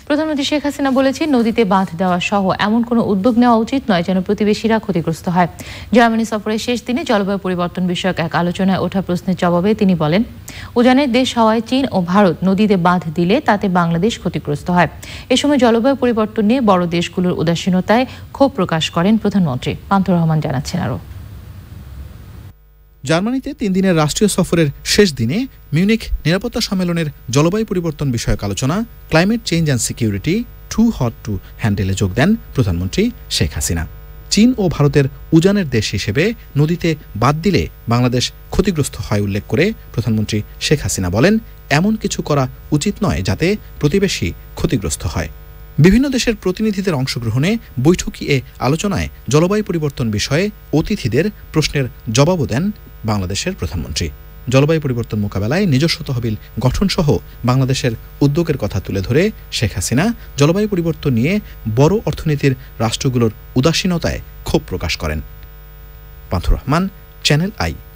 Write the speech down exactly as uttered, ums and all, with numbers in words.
প্রধানমন্ত্রী শেখ হাসিনা বলেছেন, নদীতে বাঁধ দেওয়া সহ এমন কোনো উদ্যোগ নেওয়া উচিত নয় যেন প্রতিবেশীরা ক্ষতিগ্রস্ত হয়। জার্মানি সফরের শেষ দিনে জলবায়ু পরিবর্তন বিষয়ক এক আলোচনায় ওঠা প্রশ্নের জবাবে তিনি বলেন, উজানের দেশ হওয়ায় চীন ও ভারত নদীতে বাঁধ দিলে তাতে বাংলাদেশ ক্ষতিগ্রস্ত হয়। এ সময় জলবায়ু পরিবর্তন নিয়ে বড় দেশগুলোর উদাসীনতায় ক্ষোভ প্রকাশ করেন প্রধানমন্ত্রী। পান্থ রহমান জানাচ্ছেন আরো। জার্মানিতে তিন দিনের রাষ্ট্রীয় সফরের শেষ দিনে মিউনিখ নিরাপত্তা সম্মেলনের জলবায়ু পরিবর্তন বিষয়ক আলোচনা climate change and security too hot to হ্যান্ডেলে যোগ দেন প্রধানমন্ত্রী শেখ হাসিনা। চীন ও ভারতের উজানের দেশ হিসেবে নদীতে বাদ দিলে বাংলাদেশ ক্ষতিগ্রস্ত হয় উল্লেখ করে প্রধানমন্ত্রী শেখ হাসিনা বলেন, এমন কিছু করা উচিত নয় যাতে প্রতিবেশী ক্ষতিগ্রস্ত হয়। বিভিন্ন দেশের প্রতিনিধিদের অংশগ্রহণে বৈঠকি এ আলোচনায় জলবায়ু পরিবর্তন বিষয়ে অতিথিদের প্রশ্নের জবাবও দেন বাংলাদেশের প্রধানমন্ত্রী। জলবায়ু পরিবর্তন মোকাবেলায় নিজস্ব তহবিল গঠনসহ বাংলাদেশের উদ্যোগের কথা তুলে ধরে শেখ হাসিনা জলবায়ু পরিবর্তন নিয়ে বড় অর্থনীতির রাষ্ট্রগুলোর উদাসীনতায় ক্ষোভ প্রকাশ করেন। Pantho Rahman, Channel I.